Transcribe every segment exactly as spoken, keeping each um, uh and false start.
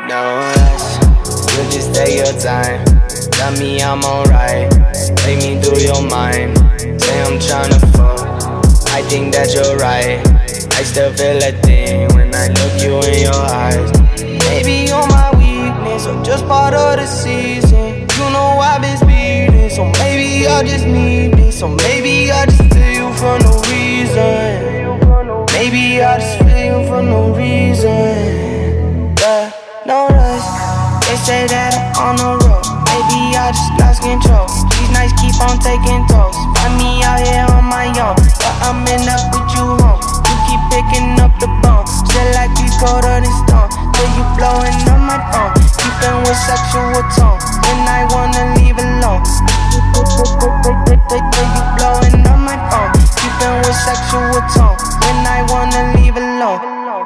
No rush, you just take your time. Tell me I'm alright, take me through your mind. Say I'm tryna fuck, I think that you're right. I still feel a thing when I look you in your eyes. Maybe you're my weakness or just part of the season. You know I've been speeding, so maybe I just need this. Or maybe I just feel you for no reason. Maybe I just feel you for no reason. Yeah, no rush. They say that I'm on the road. Maybe I just lost control. These nights keep on taking tolls. Find me out here on my own, but I'm in up with you home. You keep picking up the bone, still like you colder than stone. Till you blowing on my phone, keeping with sexual tone. When I wanna leave alone, till you blowing on my phone, keeping with sexual tone. When I wanna leave alone,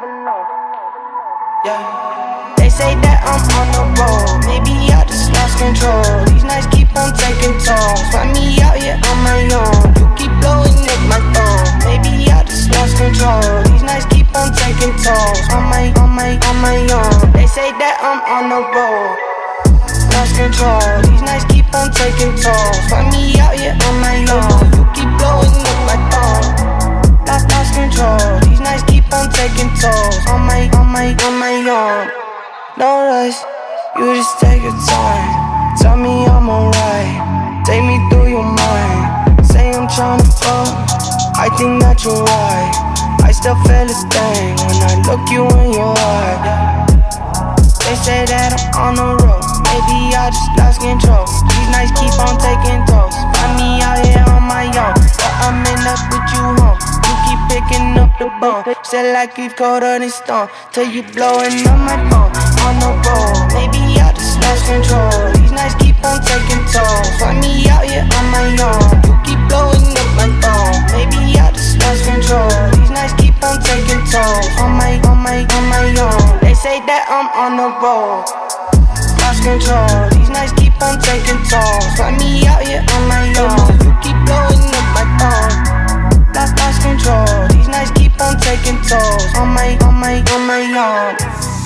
yeah. They say that I'm on the road, maybe I just lost control. These nights keep on taking tolls. Find me out here on my own. You keep blowing at my phone, maybe I just lost control. These nights keep on taking tolls. On my, on my, on my own. They say that I'm on the road, lost control. These nights keep on taking tolls. Find me out here on my own. You keep blowing at my phone, lost, lost control. These nights keep on taking tolls. On my, on my, on my own. No rush, you just take your time. Tell me I'm alright, take me through your mind. Say I'm tryna fuck, I think that you're right. I still feel a thing when I look you in your eye. They say that I'm on the road, maybe I just lost control. These nights keep on taking tolls. Find me out here on my own, but I'm in up with you home. You keep picking up the bone, still like you've colder than stone. Till you blowing on my phone. On the road, maybe I just lost control. These nights keep on taking tolls. Find me out here on my own. You keep blowing up my phone, maybe I just lost control. These nights keep on taking tolls. On my, on my, on my own. They say that I'm on the road, lost control. These nights keep on taking tolls. Find me out here on my own. You keep blowing up my phone, lost, lost control. These nights keep on taking tolls. On my, on my, on my own.